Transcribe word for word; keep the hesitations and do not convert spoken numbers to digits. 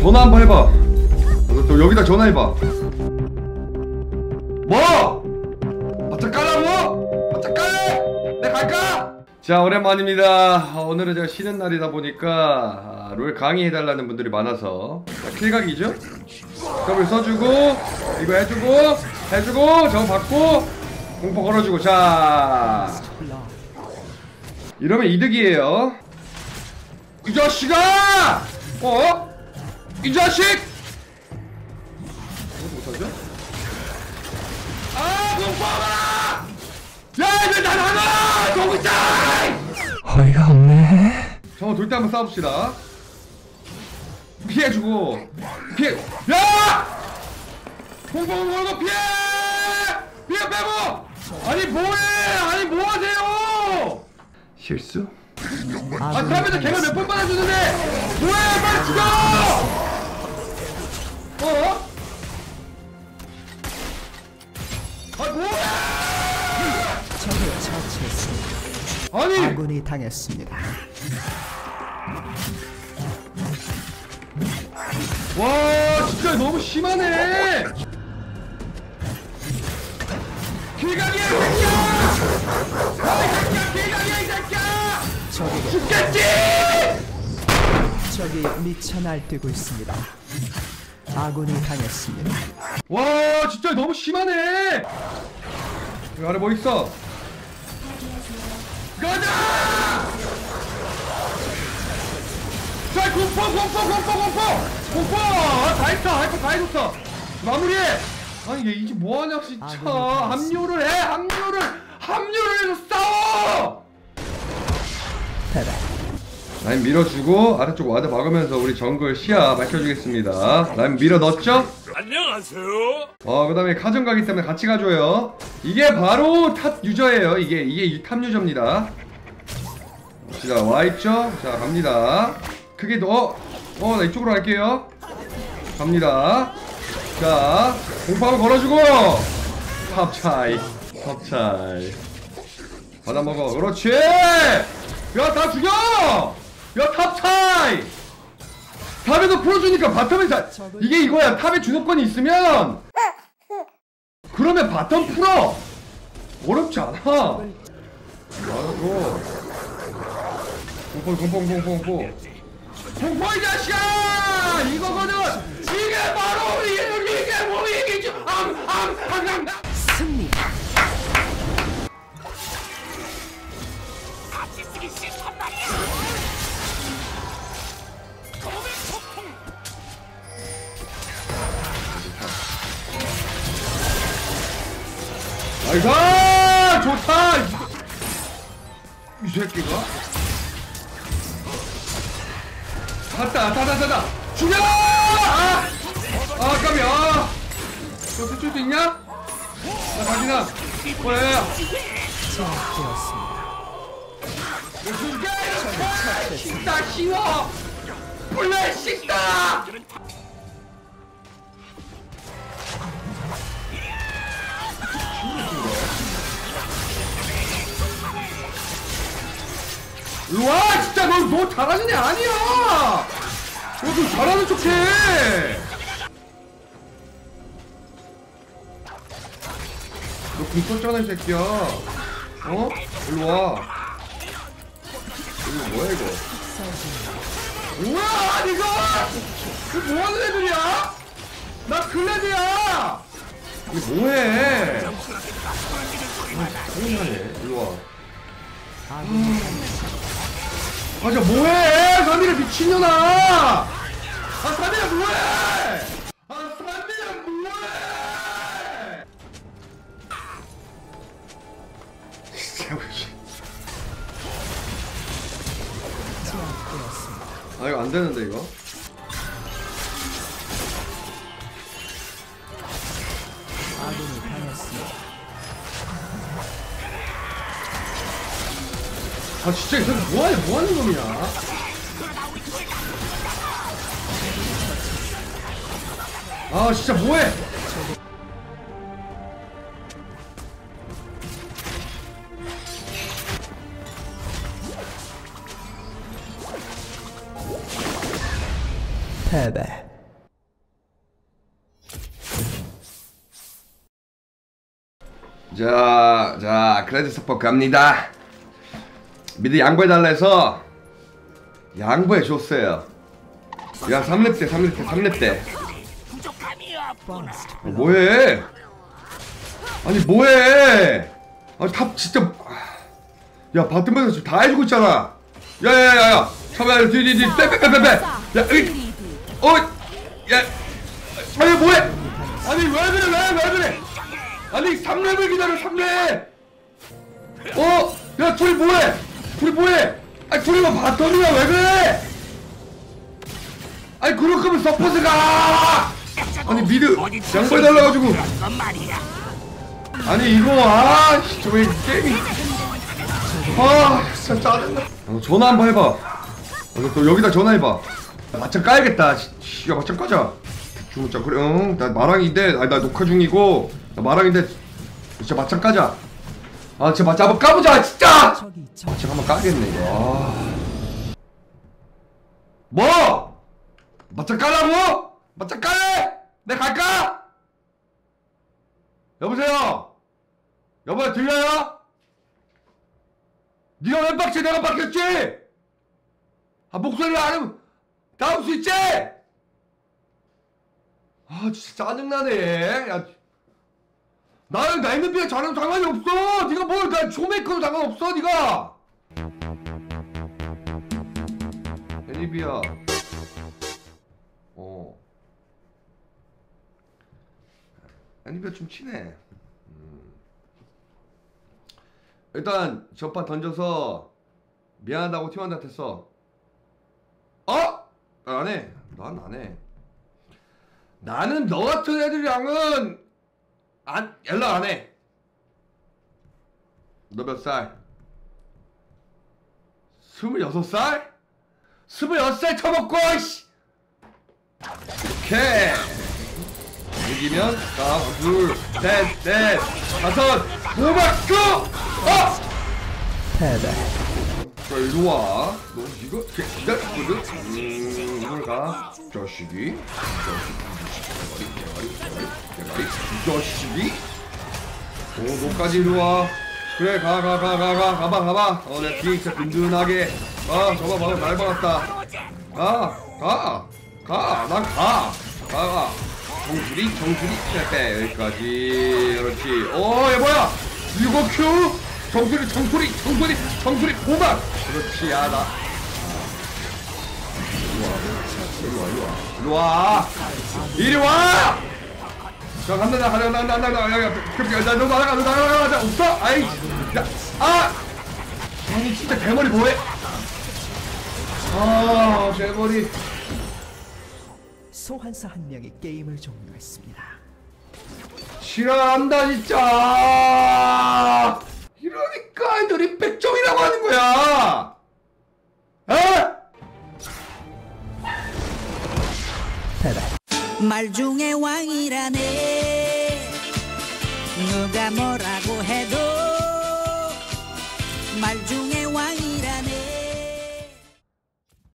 전화 한번 해봐. 너, 너 여기다 전화해봐. 뭐? 바짝 깔라고? 바짝 깔래? 내가 갈까? 자, 오랜만입니다. 오늘은 제가 쉬는 날이다 보니까 롤 강의해달라는 분들이 많아서 자, 킬각이죠? 더블 써주고 이거 해주고 해주고 저거 받고 공포 걸어주고. 자, 이러면 이득이에요. 이 자식아! 어? 이 자식! 못하죠? 아, 공포가! 야, 이거 나 나가! 동자! 어이가 없네. 저거 돌 때 한번 싸웁시다. 피해주고 피해. 야! 공포 걸고 피해! 피해 빼고! 아니 뭐해! 아니 뭐하세요! 실수? 아, 그러면서 걔가 몇 번 받아주는데 뭐해! 빨리 죽여! 어? 아 뭐해! 적을 처치했습니다. 아니! 아군이 당했습니다. 와, 진짜 너무 심하네! 길각이야, 이 새끼야! 아, 이 새끼야, 길각이야, 이 새끼야! 적에게 죽겠지! 적이 미쳐 날뛰고 있습니다. 아군이 당했습니다. 와, 진짜 너무 심하네! 여기 아래 뭐 있어? 가자! 자, 공포, 공포, 공포, 공포! 공포! 아, 다 했어, 할 거 다 해줬어! 마무리해! 아니, 얘 이제 뭐하냐, 진짜! 합류를 해! 합류를! 합류를 해서 싸워! 패배. 라인 밀어주고 아래쪽 와드 박으면서 우리 정글 시야 밝혀주겠습니다. 라인 밀어 넣었죠? 안녕하세요. 어, 그 다음에 카전 가기 때문에 같이 가줘요. 이게 바로 탑 유저예요. 이게 이게 탑 유저입니다. 자, 와있죠? 자, 갑니다. 크게 더. 어, 나 이쪽으로 갈게요. 갑니다. 자, 공포 한번 걸어주고 탑 차이 탑 차이 받아 먹어. 그렇지. 야, 다 죽여! 야, 탑 차이! 탑에서 풀어주니까 바텀에 다, 이게 이거야. 탑에 주도권이 있으면 그러면 바텀 풀어! 어렵지 않아. 맞아. 공포, 공포, 공포, 공포. 공포, 이 자식아! 이거거든! 이게 바로 우리, 이게 뭐, 이게 좀, 암, 암, 암, 암, 암. 승리. 아이고, 좋다! 이 새끼가? 갔다, 다다다다! 죽여! 아! 아, 깜이야! 아! 너 탈출 수 있냐? 나 가지나! 뭐야? 제압되었습니다. 죽여! 식다, 쉬워! 원래 식다! 와, 진짜 너, 너 잘하는 애 아니야! 너 좀 잘하는 척해! 너 금 썼잖아, 이 새끼야. 어? 일로와. 이거 뭐야, 이거? 뭐야, 이거! 이거 뭐하는 애들이야? 나 클레드야! 이거 뭐해? 장난해. 일로와. 아, 저 뭐해! 사미라 미친년아! 아, 사미라 뭐해! 아, 사미라 뭐해! 진짜 뭐지? 제압되었습니다. 아, 이거 안 되는데, 이거? 아군이 당했습니다. 아, 진짜 이 사람 뭐하냐, 뭐하는 놈이야? 아, 진짜 뭐해! 패배. 자, 자, 크레드 서포 갑니다. 미드 양보해달라 해서 양보해 줬어요. 야, 삼 렙 때, 삼 렙 때, 삼 렙 때. First 어, 뭐해? 아니, 뭐해? 아니, 탑 진짜. 야, 바텀에서 지금 다 해주고 있잖아. 야, 야, 야, 야. 잠깐만, 뒤, 뒤, 뒤, 빼, 빼, 빼, 빼, 빼. 야, 으이. 어, 야. 아니, 뭐해? 아니, 왜 그래, 왜, 왜 그래? 아니, 삼 렙을 기다려, 삼 렙. 어? 야, 둘이 뭐해? 둘이 뭐해? 아니, 둘이 뭐 바텀이야, 왜 그래? 아니, 그럴 거면 서포트 가! 아니, 미드 양보해달라가지고. 아니, 이거, 아, 진짜 왜 게임이. 아, 진짜 짜증나. 어, 전화 한번 해봐. 어, 또 여기다 전화해봐. 맞짱 까야겠다. 씨, 야, 맞짱 까자. 중국장, 그래, 응. 나 마랑인데, 아니, 나 녹화 중이고, 나 마랑인데, 진짜 맞짱 까자. 아, 진짜 맞짱 한번 까보자, 진짜! 적이 적 맞짱 한번 까겠네, 이거. 아. 뭐? 맞짱 까라고? 맞짱 까래? 내가 갈까? 여보세요? 여보야, 들려요? 니가 왜 빡치? 내가 빡쳤지? 아, 목소리를 안 하면 나올 수 있지? 아, 진짜 짜증나네. 야, 나는 나 엠브이피가 잘하면 상관이 없어. 네가 뭘, 나 쇼메이커도 상관없어, 네가. 애니비야. 어. 애니비야 좀 친해. 음. 일단 전판 던져서 미안하다고 팀원한테 써. 어? 안 해. 난 안 해. 나는 너 같은 애들이랑은 안 연락 안 해. 너 몇 살? 스물여섯 살? 스물여섯 살 처먹고 씨. 이렇게 이기면 하나, 둘, 셋, 넷, 다섯, 오박, 구! 어! 패배. 자, 이리 와. 너 이거 기다렸거든? 음, 이걸 가. 자식이. 자식이. 대가리, 대가리, 대가리, 대가리. 자식이. 어, 너까지 이리 와. 그래, 가, 가, 가, 가, 가, 가봐, 가봐. 어, 내가 뒤에 진짜 든든하게. 아, 저거 방금 날 박았다. 가, 가, 가, 난 가. 가, 가. 정수리, 정수리, 빼빼. 여기까지. 그렇지. 어, 얘 뭐야? 이거 큐? 정수리, 정수리, 정수리, 정수리, 오만! 그렇지, 야, 나. 이리 와, 이리 와, 이리 와. 이리 와! 자, 간다, 나, 간다, 나, 나, 나, 나, 야, 야, 야, 나, 너 나가, 너 나가, 나가, 없어? 아이, 야, 아! 아니, 진짜 대머리 뭐해? 아, 대머리. 소환사 한 명이 게임을 종료했습니다. 싫어한다, 진짜! 이러니까 애들이 백 점이라고 하는 거야! 에? 패배. 말 중에 왕이라네 누가 뭐라고 해도 말 중에